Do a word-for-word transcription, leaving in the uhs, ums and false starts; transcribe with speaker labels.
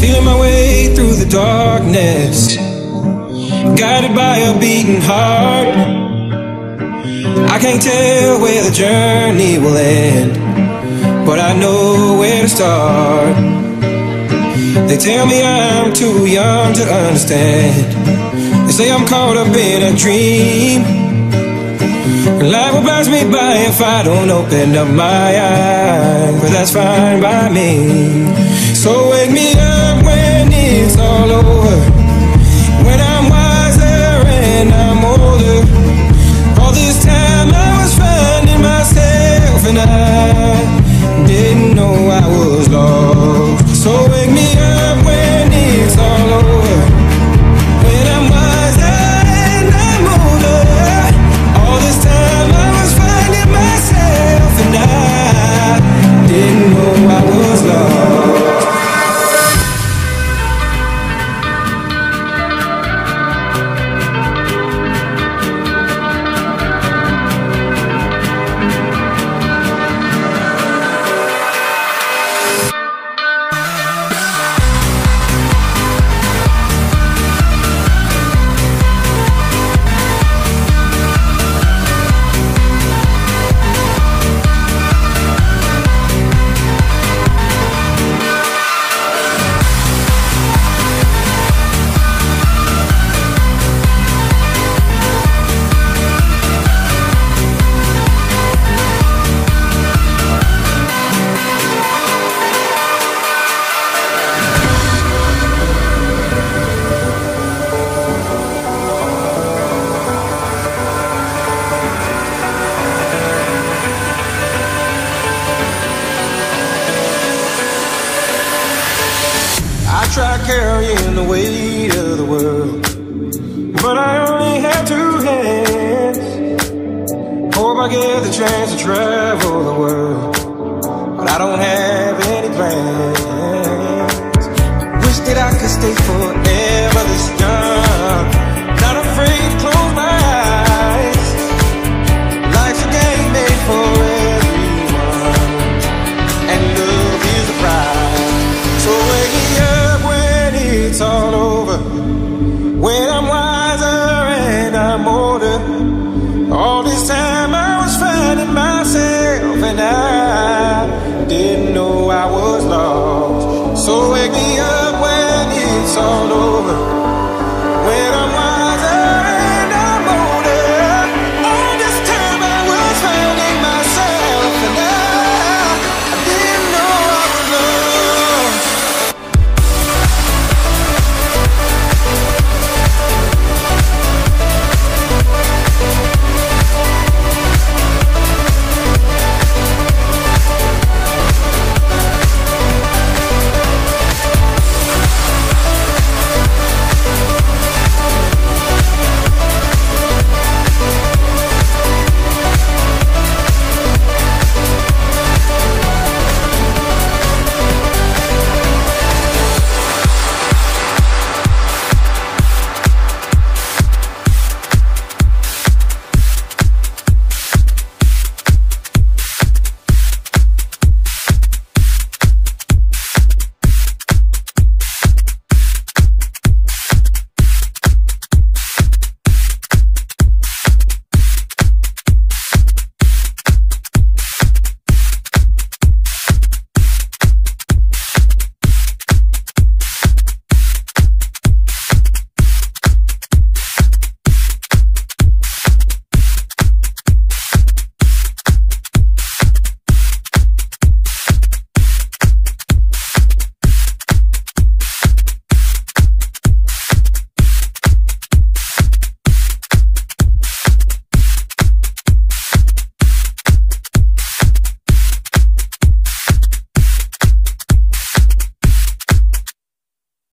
Speaker 1: feeling my way through the darkness, guided by a beating heart. I can't tell where the journey will end, but I know where to start. They tell me I'm too young to understand. They say I'm caught up in a dream, and life will pass me by if I don't open up my eyes, but that's fine by me. So wake me up when it's all over, when I'm wiser and I'm older. All this time I was finding myself, and I didn't know I was lost. So wake me up when it's all over, when I'm wiser and I'm older. All this time I was finding myself, and I didn't know I was lost. I tried carrying the weight of the world, but I only have two hands. Hope I get the chance to travel the world, but I don't have any plans. Wish that I could stay forever this young, not afraid to close my eyes. Life's a game made for everyone, and love is the prize. So wake me up when it's all over, when I'm wiser and I'm older. All this time I was finding myself, and I didn't know I was lost. So wake me up when it's all over,